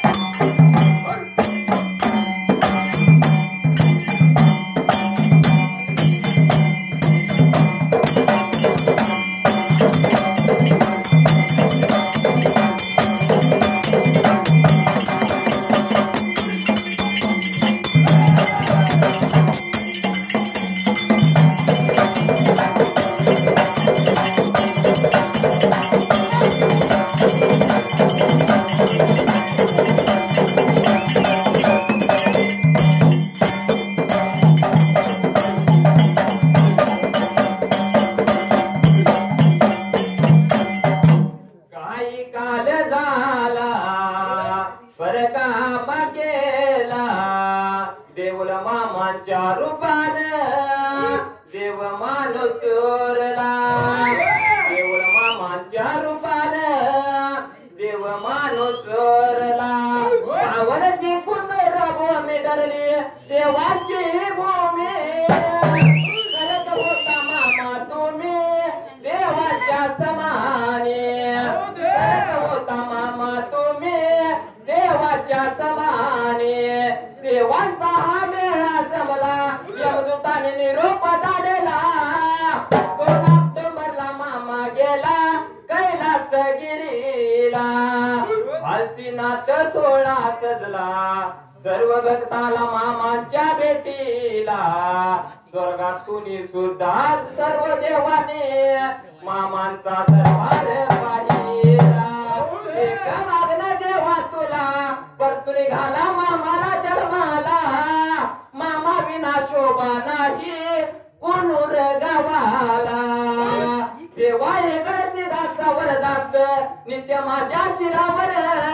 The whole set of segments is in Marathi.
सर्व भक्ताला मामांच्या भेटीला स्वर्गातून सुद्धा सर्व देवाने मामांचा दरबार पाहिला. एका मागणं देवा तुला परतून घाला मामाला जन्माला. मामा विना शोभा नाही कोणूर गावाला. देवा हे दासा वरदास नित्य माझ्या शिरावर.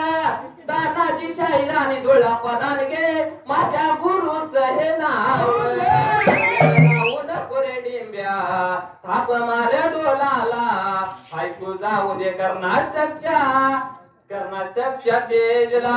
दादाजी शाहिराने धुळा पदान घे माझ्या गुरुच हे नाव. नको रे डिंब्या थाप मार डोलाला. ऐकू जाऊ दे कर्नाटकच्या तेजला.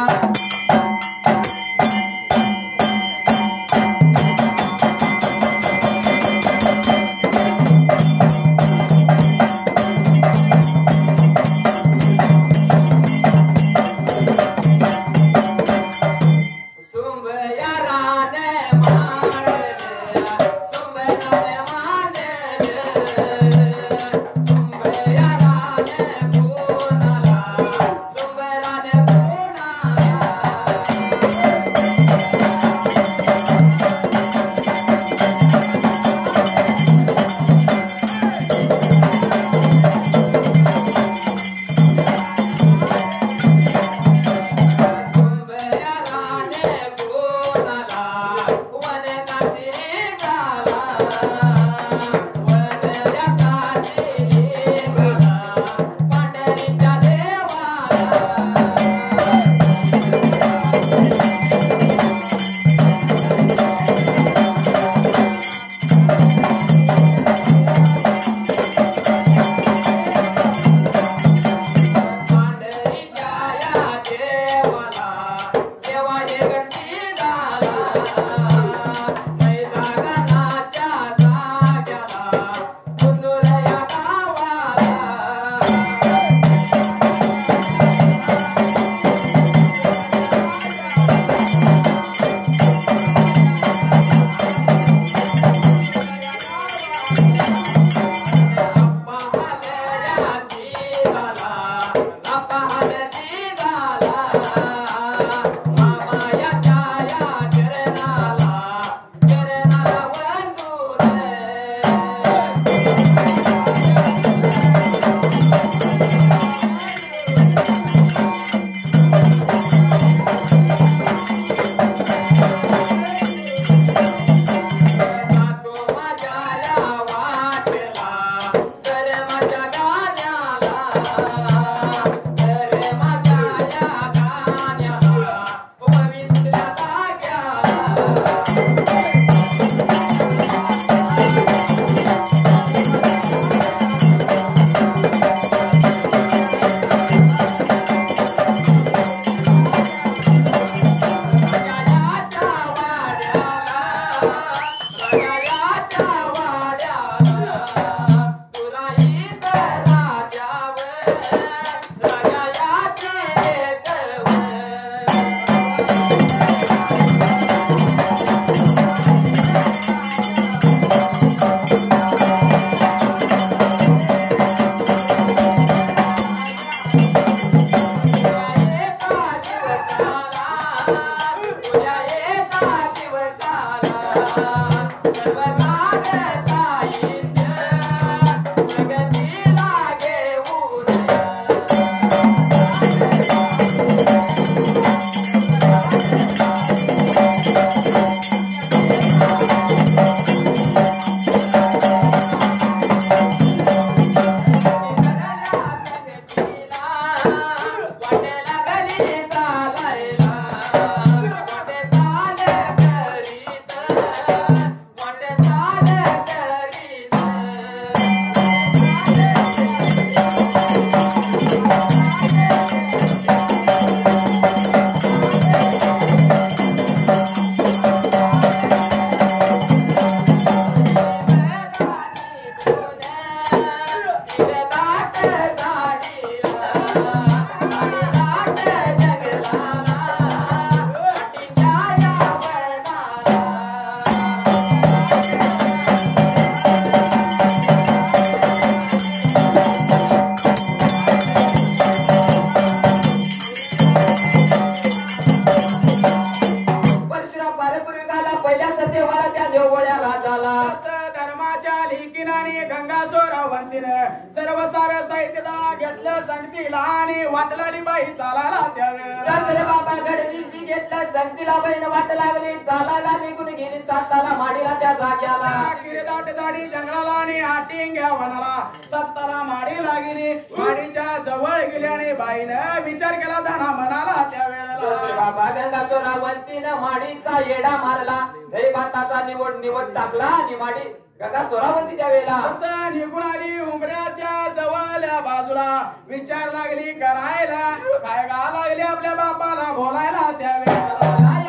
घेतलं संगतीला आणि वाटलाडी बाई चालायला त्यावेळेला दसरे बाबा घडली घेतलं संगतीला बहीण वाट लागली चालायला निघून गेली साताला माडीला त्या जाग्याला किरदाट दाढी जंगलाला आणि आटिंग्या वनाला सत्ताला माडी लागली माडीच्या जवळ गेली आणि बाईनं विचार केला धना म्हणाला त्यावेळेला बाबा गंगा सोरावंतीनं माडीचा येडा मारला दही भाताचा निवड टाकला आणि माडी गंगा सोरावंती त्या वेळेला असं निघून आली उमऱ्याच्या जवळल्या बाजूला विचार लागली करायला काय गा लागली आपल्या बापाला बोलायला त्यावेळेला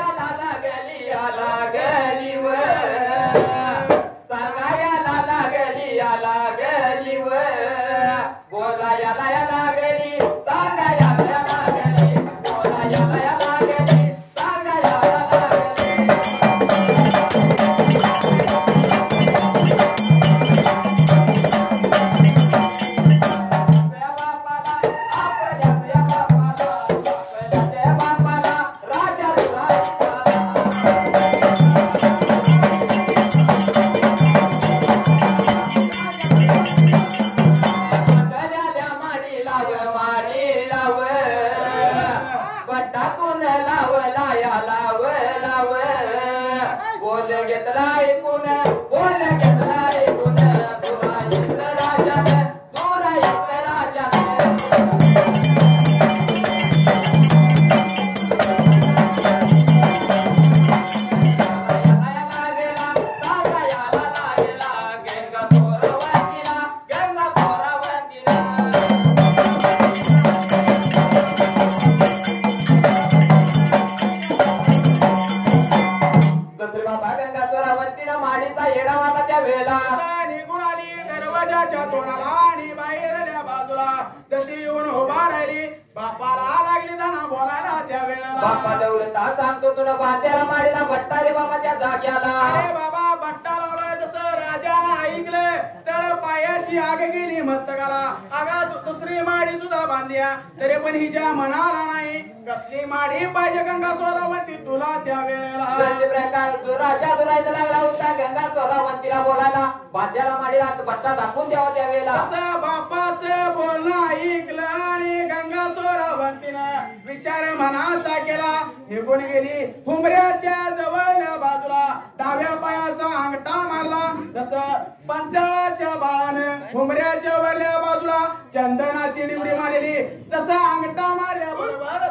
बापा दौलता सांगतो तुला बांध्याला माडीला भट्टा रे बाबा त्या जाग्याला अरे बाबा भट्टा लावलाय तसं राजाला ऐकलं तर पायाची आग गेली मस्तकाला अगा दुसरी माडी सुद्धा बांधल्या तरी पण हिच्या मनाला नाही कसली माडी पाहिजे गंगा सोरावंती तुला त्या वेळेला जसे प्रकार राजा दुरायला लागला होता गंगा सोरावंतीला बोलायला बांध्याला माडीला भट्टा दाखवून द्यावा त्या वेळेला असं बापाचं बोलणं ऐकलं आणि गंगा सोरावंतीनं विचार मनाचा केला निघून गेली हुमऱ्याच्या जवळच्या बाजूला डाव्या पायाचा अंगठा मारला जसं पंचाळाच्या बाळानं हुमऱ्याच्या वरल्या बाजूला चंदनाची डिवरी मारलेली जसं अंगठा मारल्या बरोबर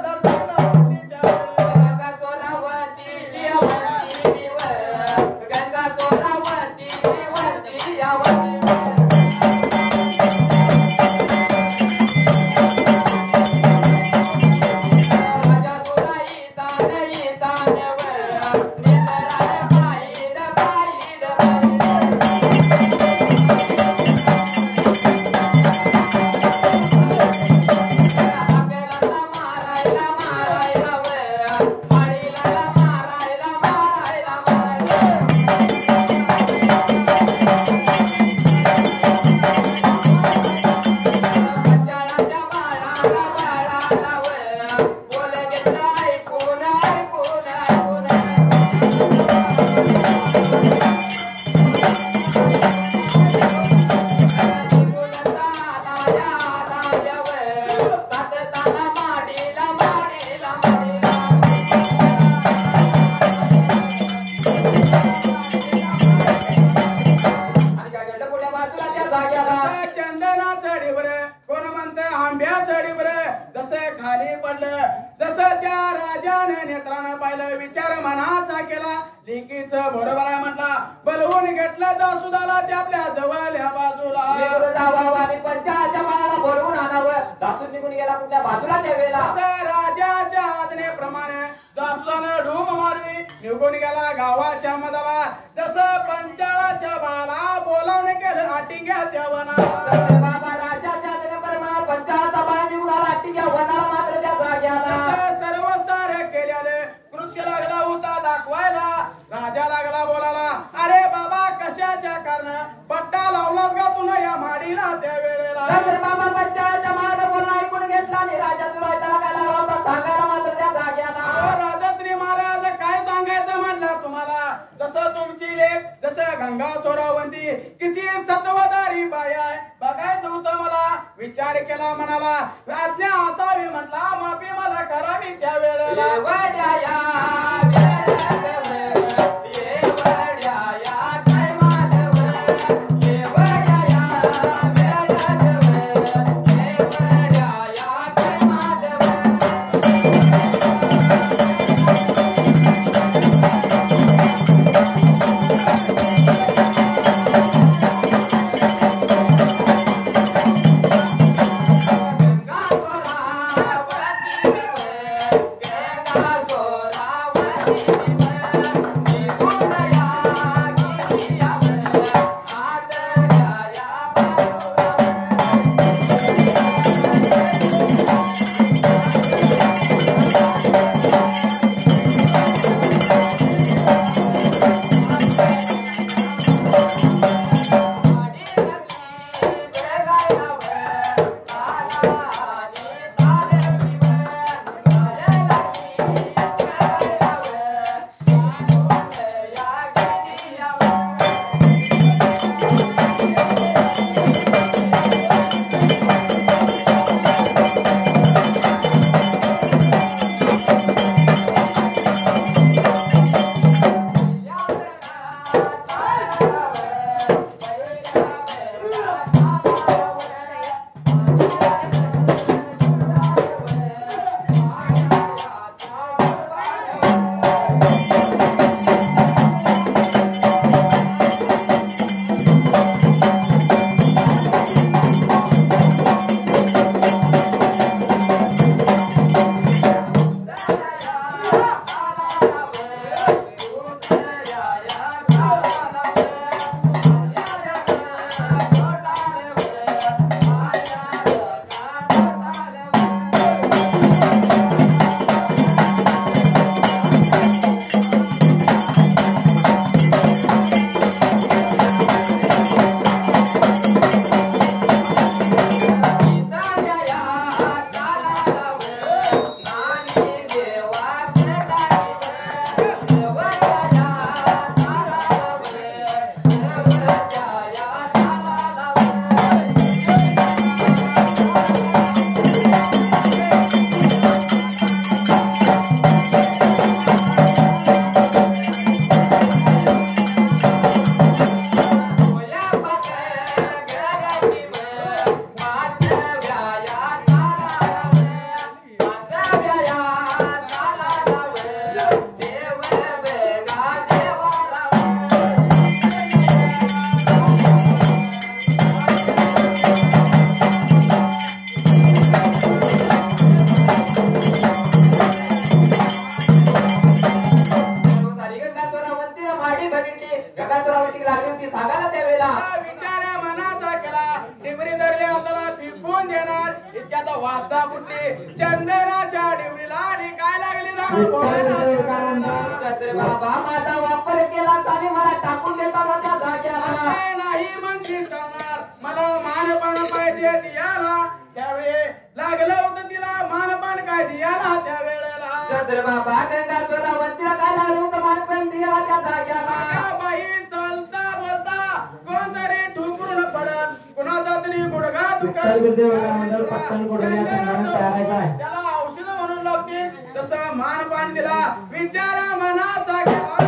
गंगा सोरावंती गंगा सोरावंती बरोबर आहे म्हटला बोलवून घेतला जासुदाला त्या आपल्या जवळल्या बाजूला पंचाच्या बाळाला बोलवून आणावं दासून निघून गेला कुठल्या बाजूला त्या वेळेला राजाच्या आज्ञेप्रमाणे जासुदानं ढूम मारली निघून गेला गावाच्या मधाला जसं पंचाळाच्या बाळाला बोलावून केलं आटिंग्या त्या वनाला बाबा राजाच्या आज्ञेप्रमाणे पंचाळाचा बाळा निघून आला आटिंग्या वनाला मात्र त्या जाग्याला सर्व सारे केल्याने कृत्य लागला होता दाखवायला राजा लागला बोलायला अरे बाबा कशाच्या कारण पट्टा लावलास का पुन्हा या माडीला त्या वेळेला बाबा पंचाळाच्या बाळाला बोलणं ऐकून घेतला आणि राजा तुला त्याला काय लागला होता सांगायला मात्र त्या जाग्याला राजश्री महाराज काय सांगायचं म्हणलं तुम्हाला जसं तुमची लेख जसं गंगा सोरावंती किती सत्वधारी बाई आहे बघायचं विचार केला मनाला आज्ञा असावी म्हटला माफी मला करावी त्या वेळेला चंदनाच्या डिवरीला आणि काय लागली बाबा माझा वापर केला आणि मला टाकून देता त्या जाग्याला नाही म्हणजे चालणार मला मानपान पाहिजे दियाला त्यावेळी लागलं होतं तिला मानपान काय दियाला त्या वेळेला चंद्र बाबा गंगा सोरावंतीला काय लागलं होतं मानपान दियाला त्या जाग्याला बाई चालता बोलता कोणतरी ठुकरून पडल कुणाचा तरी गुडघा दुखल त्याला औषध म्हणून लावते तसं मानपान दिला विचारा मनाचा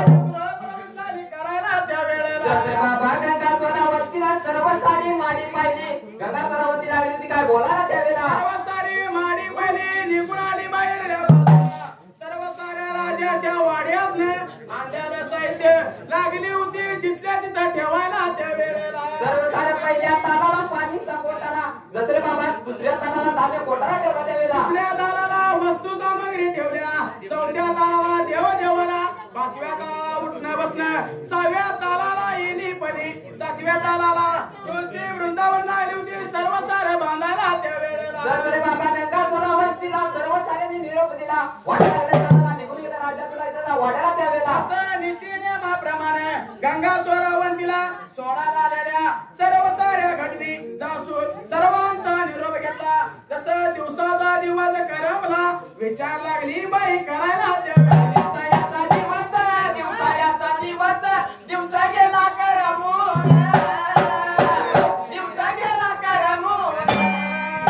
करायला त्या वेळेला बाबा गंगा सोरावंतीला सर्व सारी माडी पाहिली गंगा सोरावंती लागली होती काय बोलायला त्यावेळेला सर्व सारी माडी पाहिली निघून आली बाहेर सर्व साऱ्या राजाच्या वाड्यासने आणलेलं साहित्य लागली होती जिथल्या तिथं ठेवायला त्या वेळेला सर्व साऱ्या पहिल्या तालाला पाणीचा कोटारा जसरे बाबा दुसऱ्या तालाला धान्य कोटारा ठेवला त्यावेळेला दुसऱ्या तालाला वस्तू सामग्री ठेवल्या चौथ्या तालाला देव देवला पाचव्या तालाला उठणं बसणं सहाव्या तालाला येणी पदी सातव्या तालाला तुळशी वृंदावन आली होती सर्व सारे बांधायला त्या वेळेला जसरे बाबा गंगा सोरावंतीला सर्व साऱ्यांनी निरोप दिला वाड्याला निघून गेला राजाला इथला वाड्याला त्यावेळेला असं नीती नियमाप्रमाणे गंगा सोरावंतीला सोडायला आलेल्या सर्व साऱ्या घटनी जासून सर्वांचा निरोप घेतला जसं दिवसाचा दिवस करमला विचार लागली बाई करायला दिवसायाचा दिवस दिवसा गेला करमून दिवसा गेला करमून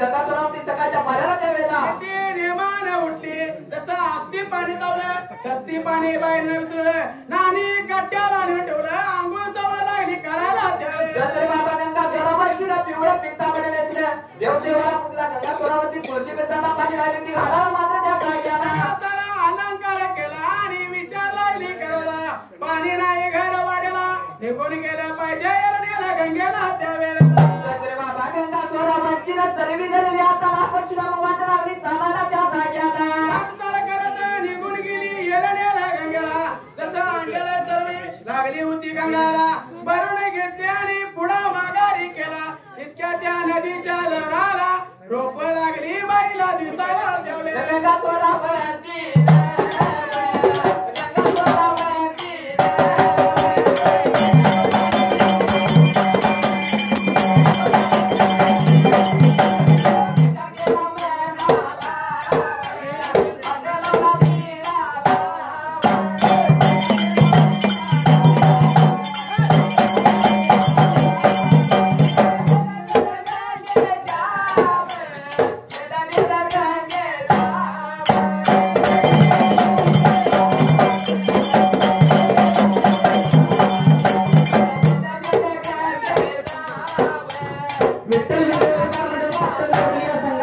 गंगा सोरावती सकाळच्या पाण्याला त्यावेळेला किती नेमानं उठली तसं आत्ती पाणी तावलं तस्ती पाणी बाहेर न विसरलं नानी कट्ट्याला न ठेवलं आंघोळ चावलं लागली करायला जर बाबा गंगा सोरावतीला पिवळं पिंतांबरे नेसलं देवदेवाला पुजला गंगा सोरावती तुळशी बेताना पाणी घालून ती घालाला मात्र त्या जाग्याला अलंकार केला आणि विचार लागली करायला पाणी नाही घर वाड्याला निघून गेलं पाहिजे नेला गंगेला त्यावेळेला जर बाबा गंगा सोरावतीला चरवी झालेली आता परशुराम वाटा लागली चालायला त्या जाग्याला वाटचाल करत निघून गेली नेला गंगेला जसं अंड्याला चरवी लागली होती गंगाला भरून घेतली आणि पुढा माघारी केला इतक्या त्या नदीच्या धरणाला रोप लागली बाईला दिसायला त्यावेळेला गंगा सोरावती विठ्ठल